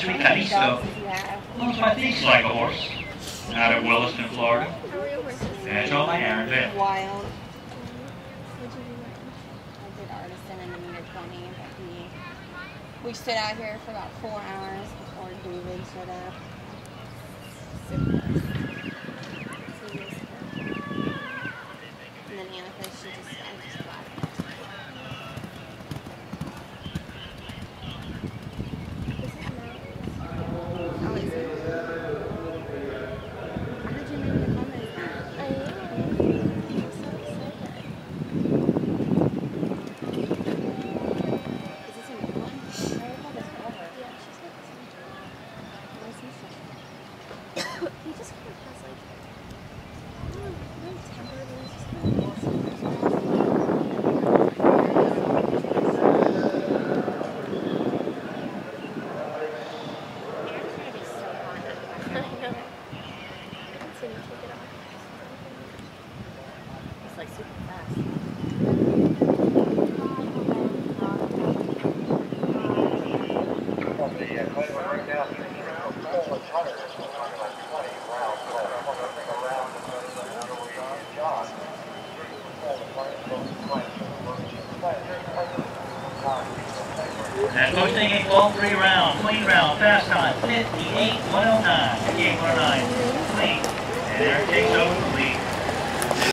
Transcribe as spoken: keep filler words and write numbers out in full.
Ashwey Calisto. Owns my thief like a horse. Out of Williston, Florida. That's all my errand there. Wild. I did artisan in the meter twenty, but we, we stood out here for about four hours before David showed up. Super. And then Amethyst, she just, I just got it. Oh, is it? How did you make the comments? I know. I'm so excited. Is this a new one? I have this over. Yeah, she's got this one too. Where's he from? He just kind of has like, I don't know, no temper, but he's just kind of awesome. It's like super fast. And posting a ball three round, clean round, fast time, fifty-eight one oh nine, fifty-eight one oh nine, clean. And Eric takes over the lead.